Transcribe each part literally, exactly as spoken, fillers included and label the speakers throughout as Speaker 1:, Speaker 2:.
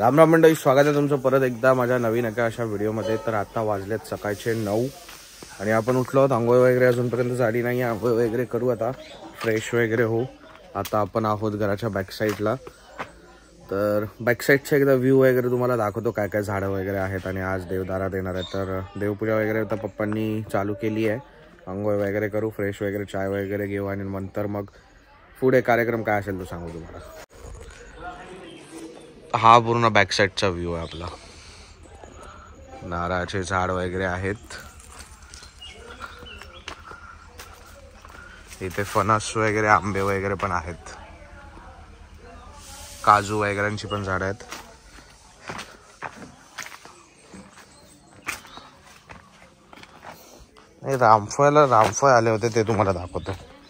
Speaker 1: राम राम मंडळी, स्वागत आहे तुमचं परत एकदा माझ्या नवीन एका अशा व्हिडिओमध्ये। तर आता वाजलेत सकाळचे नऊ आणि आपण उठलो आहोत। आंघोळ वगैरे अजूनपर्यंत झाली नाही, आंघोळ वगैरे करू, आता फ्रेश वगैरे हो। आता आपण आहोत घराच्या बॅक साईडला। तर बॅक साईडचा एकदा व्ह्यू वगैरे तुम्हाला दाखवतो, काय काय झाडं वगैरे आहेत आणि आज देवदारात येणार आहे। तर देवपूजा वगैरे तर पप्पांनी चालू केली आहे। आंघोळ वगैरे करू, फ्रेश वगैरे चाय वगैरे घेऊ आणि नंतर मग पुढे कार्यक्रम काय असेल तो सांगू तुम्हाला। हा पूर्ण बॅक साईडचा व्ह्यू आहे आपला। नारळाचे झाड वगैरे आहेत, इथे फणस वगैरे आंबे वगैरे पण आहेत, काजू वगैरेंची पण झाड आहेत। रामफळाला रामफळ आले होते ते तुम्हाला दाखवतो।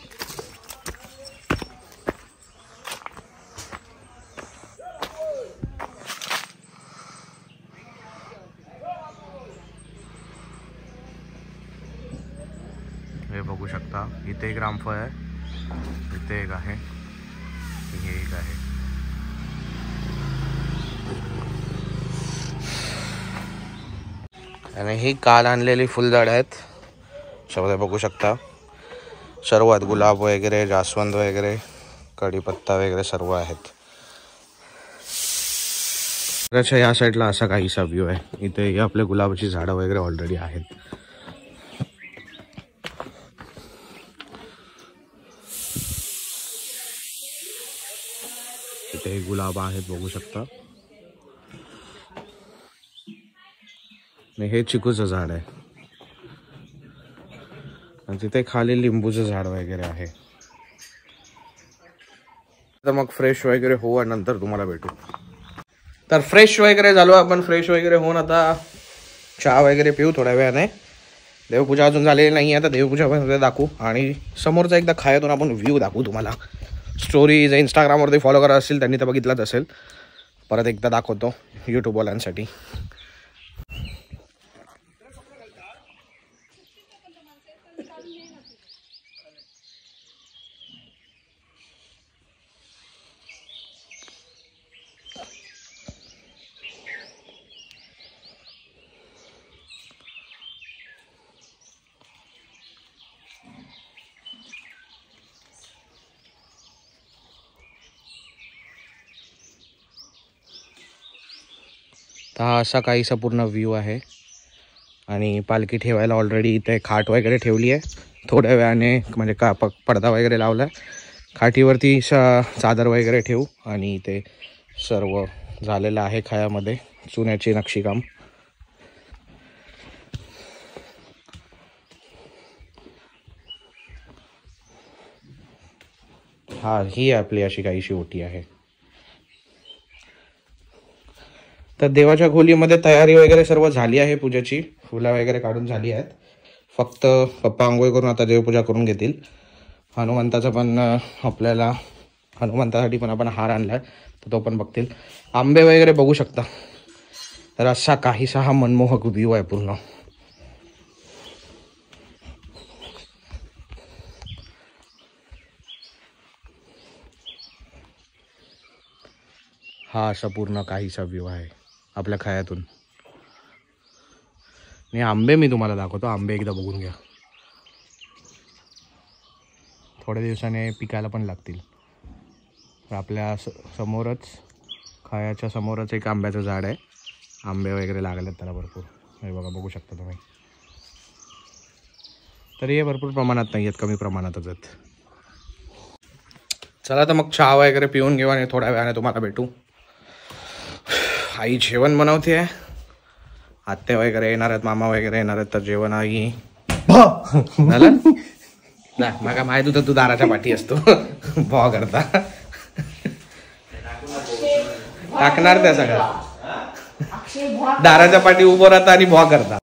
Speaker 1: हे बघू शकता, इथे एक रामफळ आहे, इथे एक आहे, हे एक आहे। आणि ही काल आणलेली फुलझाड आहेत, सगळे बघू शकता, सर्व आहेत। गुलाब वगैरे, जास्वंद वगैरे, कढीपत्ता वगैरे सर्व आहेत। अच्छा, या साईडला असा काहीसा व्ह्यू आहे। इथे आपले गुलाबाची झाडं वगैरे ऑलरेडी आहेत। इथे गुलाब आहेत, बघू शकता। आणि हे चिकूचं झाड आहे आणि तिथे खाली लिंबूचं झाड वगैरे आहे। तर मग फ्रेश वगैरे हो आणि नंतर तुम्हाला भेटू। तर फ्रेश वगैरे झालो आपण, फ्रेश वगैरे होऊन आता चहा वगैरे पिऊ थोड्या वेळाने। देवपूजा अजून झालेली नाही आहे, आता देवपूजा पण दाखवू आणि समोरचा एकदा खायातून आपण व्ह्यू दाखवू तुम्हाला। स्टोरी जे इंस्टाग्रामवरती फॉलो करत असतील त्यांनी तर बघितलंच असेल, परत एकदा दाखवतो यूट्यूबवाल्यांसाठी। तर हा असा काहीसा पूर्ण व्ह्यू आहे आणि पालखी ठेवायला ऑलरेडी इथे खाट वगैरे ठेवली आहे। थोड्या वेळाने म्हणजे का प पडदा वगैरे लावला आहे, खाटीवरती चादर वगैरे ठेवू आणि इथे सर्व झालेलं आहे खायामध्ये, चुन्याचे नक्षीकाम। हा ही आपली अशी काहीशी ओटी आहे। तर देवाच्या खोलीमध्ये तयारी वगैरे सर्व झाली आहे पूजेची, फुलं वगैरे काढून झाली आहेत। फक्त पप्पा आंघोळ करून आता देवपूजा करून घेतील। हनुमंताचा पण आपल्याला हनुमंतासाठी पण आपण हार आणलाय, तर तो पण बघतील। आंबे वगैरे बघू शकता। तर असा काहीसा हा मनमोहक व्ह्यू आहे पूर्ण। हा असा पूर्ण काहीसा व्ह्यू आहे आपल्या खायातून। आणि आंबे मी तुम्हाला दाखवतो, आंबे एकदा बघून घ्या, थोड्या दिवसाने पिकायला पण लागतील। आपल्या समोरच खायाच्या समोरच एक आंब्याचं झाड आहे, आंबे वगैरे लागलेत त्याला भरपूर, हे बघा बघू शकता तुम्ही। तरी हे भरपूर प्रमाणात नाही आहेत, कमी प्रमाणातच आहेत। चला तर मग चहा वगैरे पिऊन घेऊ आणि थोड्या वेळाने तुम्हाला भेटू। आई जेवण बनवते आहे, आत्ते वगैरे येणार आहेत, मामा वगैरे येणार आहेत, तर जेवण आई झालं ना। मग माहित होतं तू दाराच्या पाठी असतो, भॉ करता टाकणार त्या सगळं, दाराच्या पाठी उभं राहता आणि भॉ करता।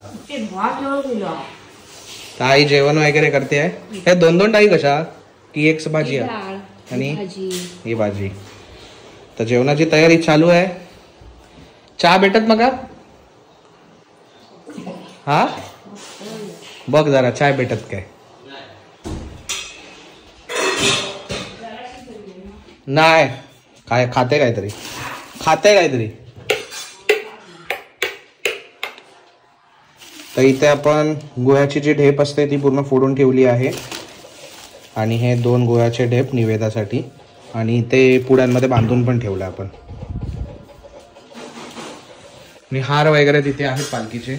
Speaker 1: तर आई जेवण वगैरे करते आहे। हे दोन दोन टाई कशा की एक भाजी आहे आणि ही भाजी। तर जेवणाची तयारी चालू आहे। चहा भेटत मग हा बघ जरा चाय भेटत काय नाही, काय खाते काहीतरी खाते काहीतरी तर इथे आपण गुळाची जी ढेप असते ती पूर्ण फोडून ठेवली आहे आणि हे दोन गुळाचे ढेप निवेदासाठी आणि ते पुड्यांमध्ये बांधून पण ठेवलं आपण. आणि हार वगैरे तिथे आहेत पालखीचे,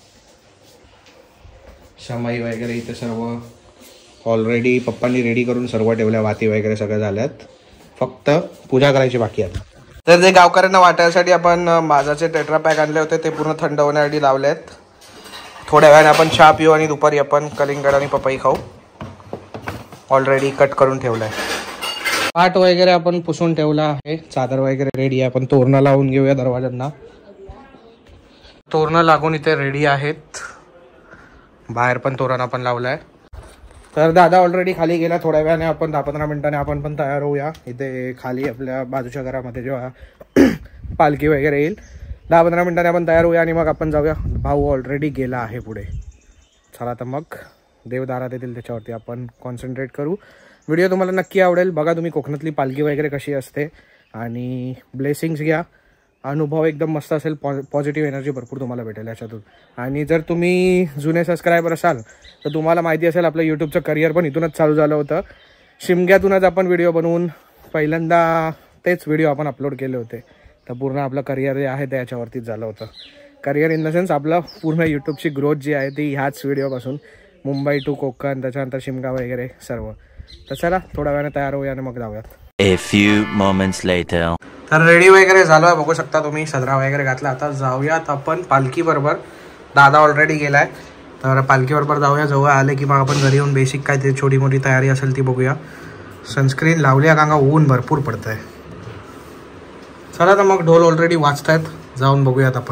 Speaker 1: समाई वगैरे इथे सर्व ऑलरेडी पप्पांनी रेडी करून सर्व ठेवल्या. वाती वगैरे सगळं झाल्यात, फक्त पूजा करायची बाकी आहे. तर ते गावकऱ्यांना वाटायसाठी आपण माझाचे टेट्रा पॅक आणले होते ते पूर्ण थंड होण्यासाठी लावले आहेत. थोड्या वेळाने आपण चहा पिऊ आणि दुपारी आपण कलिंगड आणि पपई खाऊ. ऑलरेडी कट करून ठेवलं आहे. पाट वगैरे आपण पुसून ठेवला आहे, चादर वगैरे रेडी आहे. आपण तोरणं लावून घेऊया दरवाजांना. तोरणं लागून इथे रेडी आहेत, बाहेर पण तोरण आपण लावलं आहे. तर दादा ऑलरेडी खाली गेला. थोड्या वेळाने आपण दहा पंधरा मिनिटांनी आपण पण तयार होऊया. इथे खाली आपल्या बाजूच्या घरामध्ये जेव्हा पालखी वगैरे येईल दहा पंधरा मिनिटांनी आपण तयार होऊया आणि मग आपण जाऊया. भाऊ ऑलरेडी गेला आहे पुढे. चला तर मग देवदारात येतील त्याच्यावरती आपण कॉन्सन्ट्रेट करू. व्हिडिओ तुम्हाला नक्की आवडेल. बघा तुम्ही कोकणातली पालखी वगैरे कशी असते आणि ब्लेसिंग्स घ्या. अनुभव एकदम मस्त असेल. पॉ पॉझिटिव्ह एनर्जी भरपूर तुम्हाला भेटेल याच्यातून. आणि जर तुम्ही जुने सबस्क्रायबर असाल तर तुम्हाला माहिती असेल आपलं यूट्यूबचं करिअर पण इथूनच चालू झालं होतं. शिमग्यातूनच आपण व्हिडिओ बनवून पहिल्यांदा तेच व्हिडिओ आपण अपलोड केले होते. तर पूर्ण आपलं करिअर जे आहे ते याच्यावरतीच झालं होतं. करिअर इन द सेन्स आपलं पूर्ण यूट्यूबची ग्रोथ जी आहे ती ह्याच व्हिडिओपासून, मुंबई टू कोकण, त्याच्यानंतर शिमगा वगैरे सर्व. तर चला थोड्या वेळाने तयार होऊया आणि मग जाऊयात.
Speaker 2: A few moments later.
Speaker 1: तर रेडी वगैरे झालो आहे, बघू शकता तुम्ही. सदरा वगैरे घातला. आता जाऊयात आपण पालखी बरोबर. दादा ऑलरेडी गेलाय, तर पालखी बरोबर जाऊया. जवळ आले की मग आपण घरी येऊन बेसिक काय ते छोटी मोठी तयारी असेल ती बघूया. सनस्क्रीन लावली आहे, कारण ऊन भरपूर पडतंय. चला तर मग ढोल ऑलरेडी वाजतायत, जाऊन बघूयात आपण.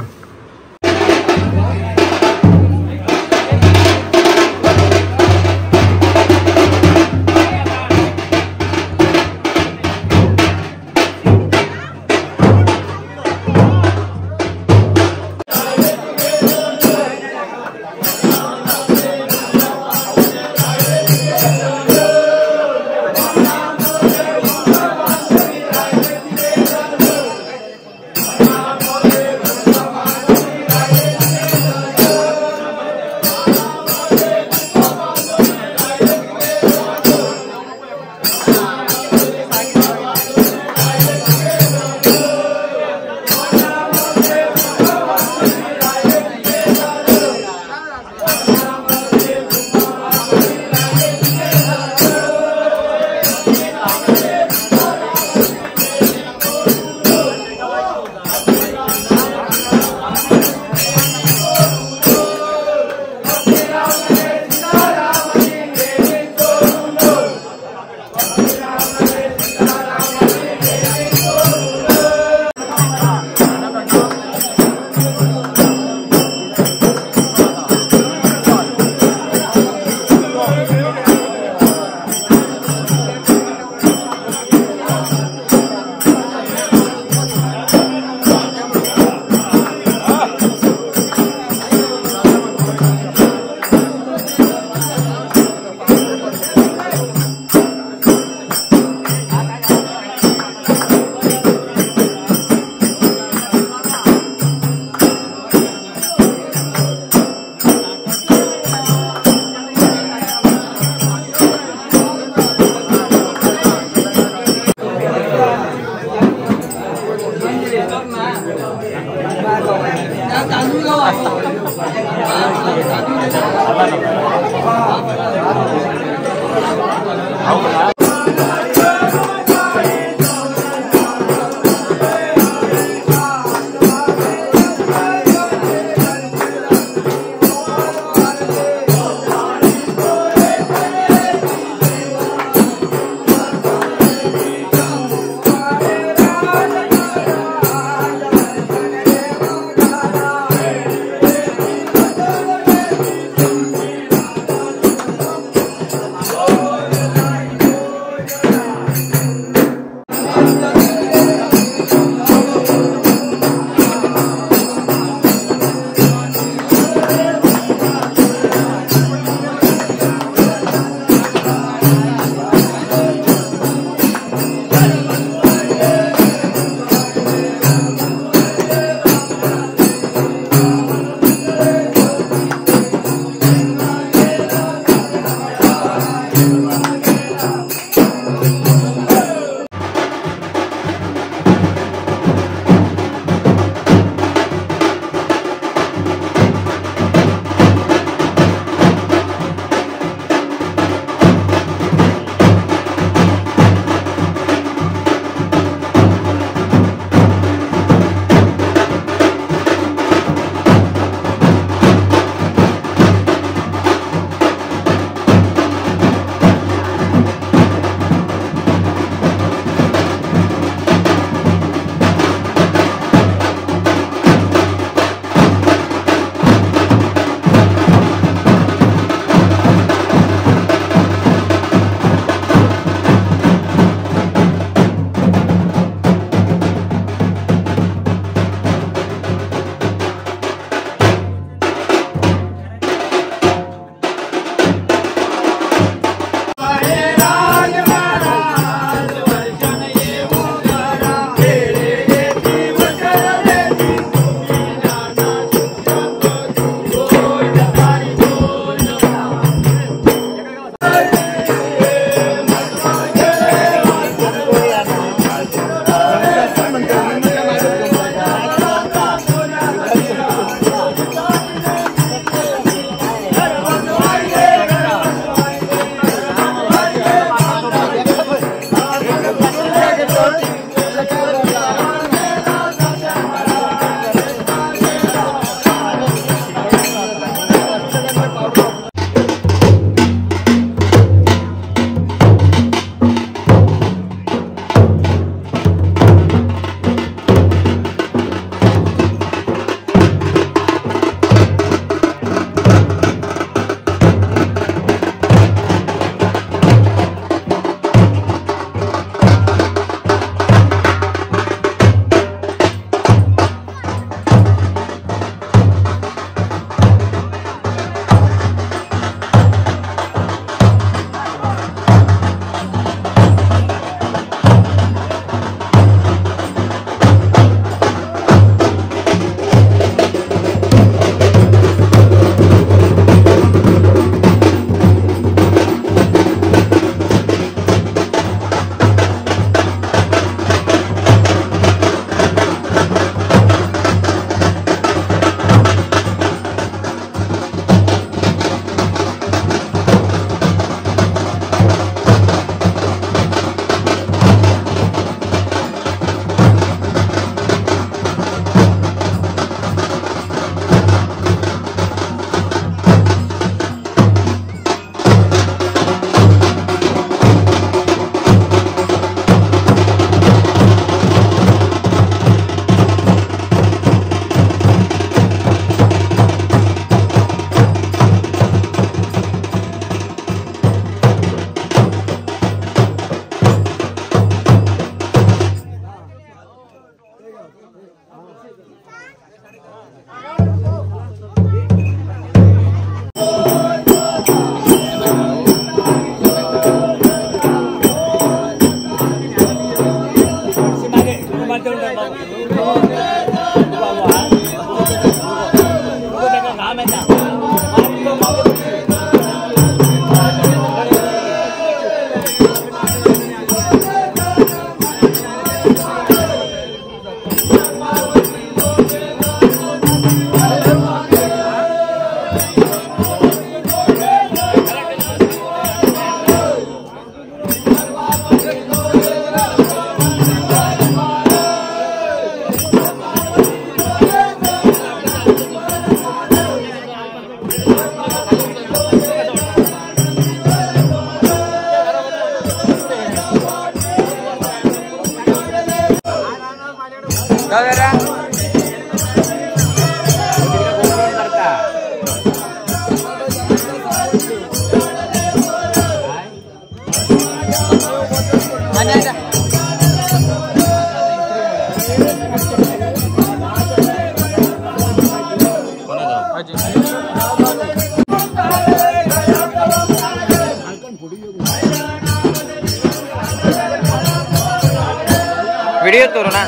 Speaker 3: व्हिडिओ करू ना.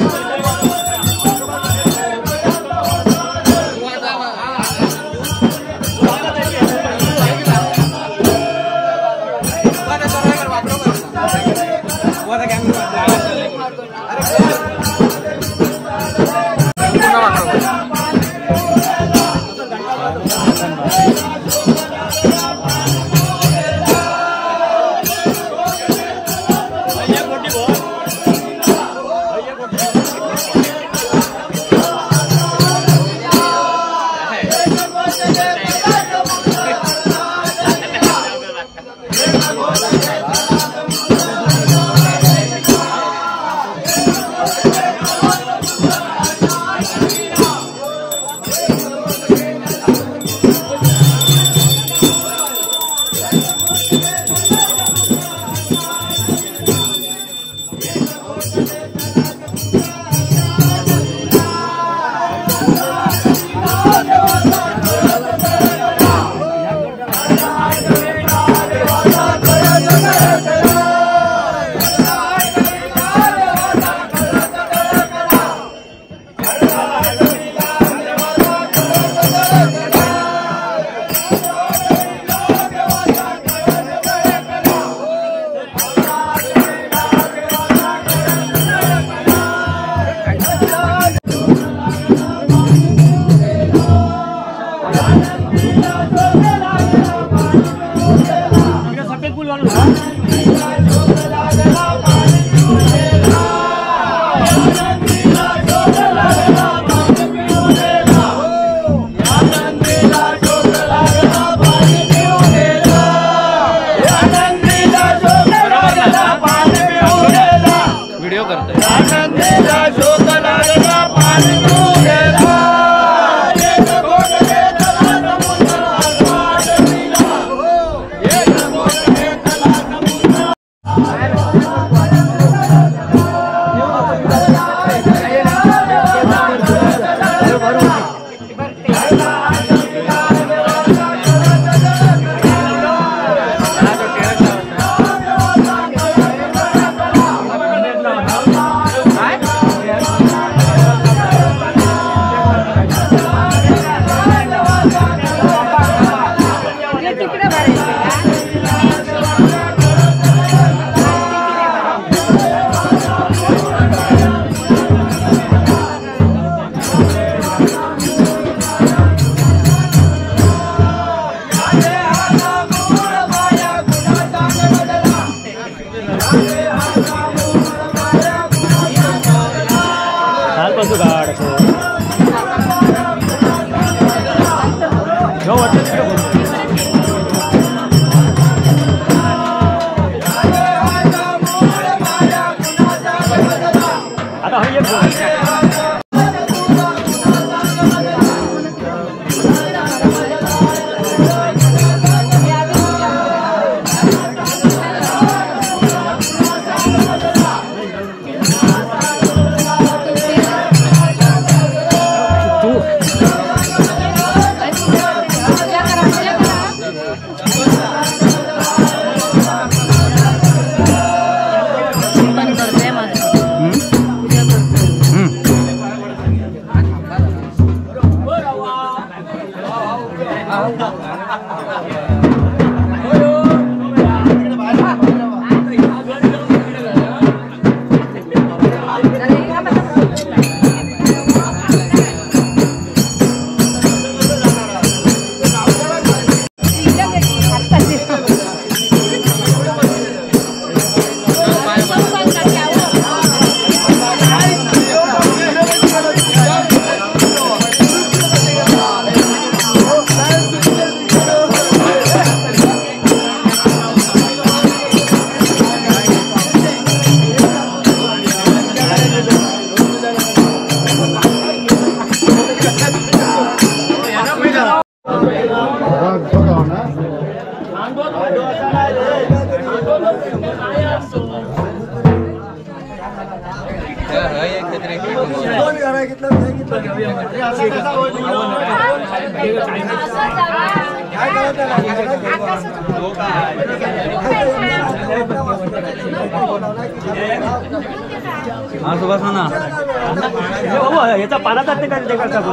Speaker 3: हा सुभाष ना याचा पाला जाते का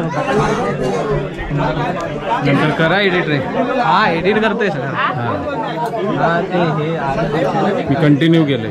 Speaker 3: नंतर करा एडिट रे हा एडिट करतोय सगळं हा ते हे मी कंटिन्यू केलंय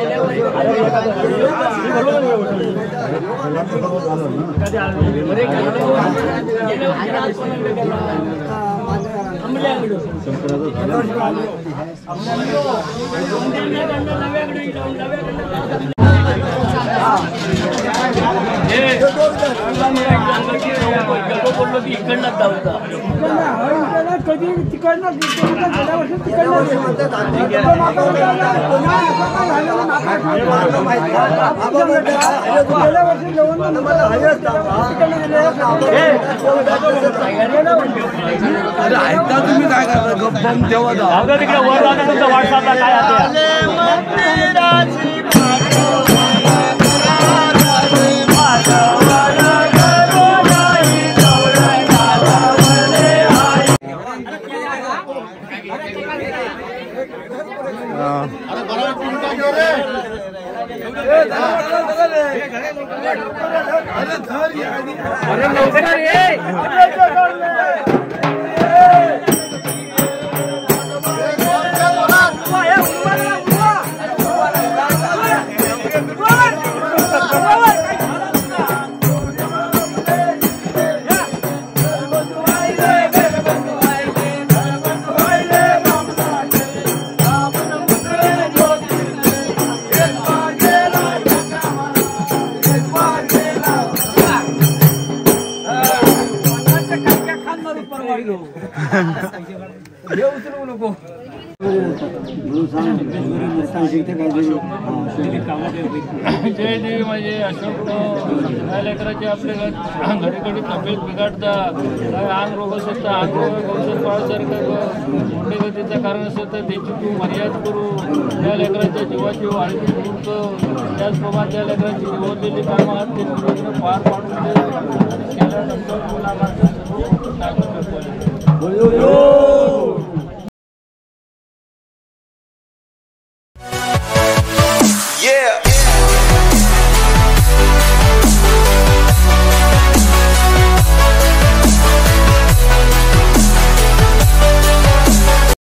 Speaker 4: इकडनं धावता कधी तिकडनं गेल्या वर्षी
Speaker 1: ऐकता तुम्ही काय करता गप्पम तेव्हा
Speaker 3: तिकडे वर जाता तुमच्या व्हॉट्सअपला काय आता
Speaker 4: जय देवी माझे अशोक काय लेकराचे आपले घडी घडी तब्येत बिघडतात काय अंग रोग असत अंग रोग औषध पाळसारखं मोठे गतीचं कारण असतं तर त्याची तू मर्यादा करू त्या लेकराच्या जीवाची वाढती करतो त्याचप्रमाणे त्या लेकराची निवडलेली कामं आहेत ते पूर्ण पार पाडून केल्यानंतर मुलाला